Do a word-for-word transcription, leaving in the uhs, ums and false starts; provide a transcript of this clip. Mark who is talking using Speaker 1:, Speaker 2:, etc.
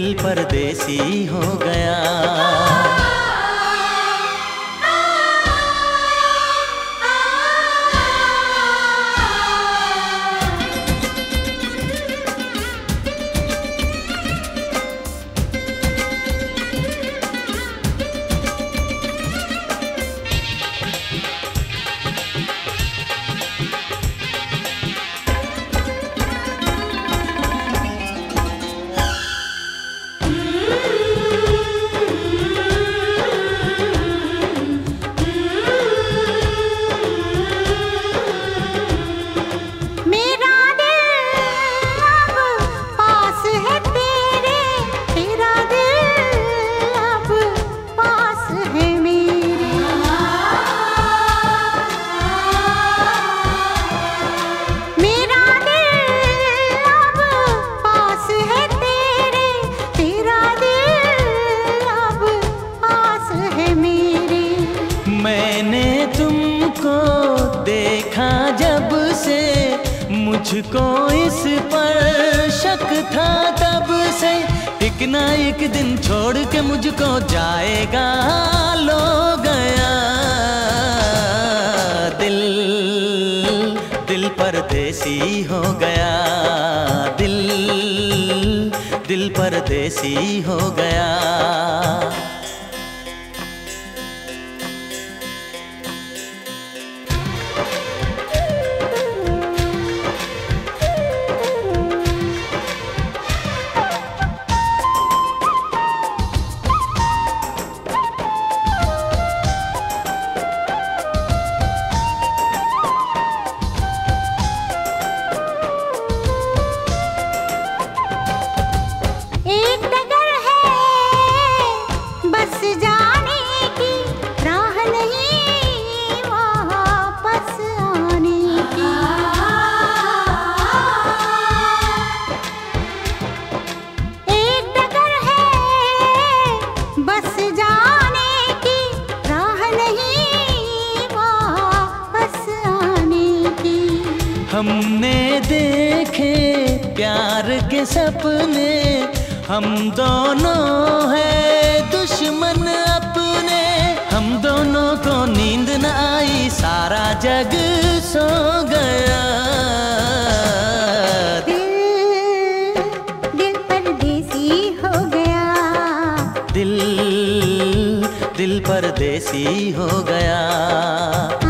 Speaker 1: दिल परदेसी हो गया। मैंने तुमको देखा जब से, मुझको इस पर शक था तब से। एक ना एक दिन छोड़ के मुझको जाएगा, लो गया दिल, दिल परदेसी हो गया। दिल, दिल परदेसी हो गया। हमने देखे प्यार के सपने, हम दोनों हैं दुश्मन अपने। हम दोनों को नींद न आई, सारा जग सो गया।
Speaker 2: दिल, दिल परदेसी हो गया।
Speaker 1: दिल, दिल परदेसी हो गया।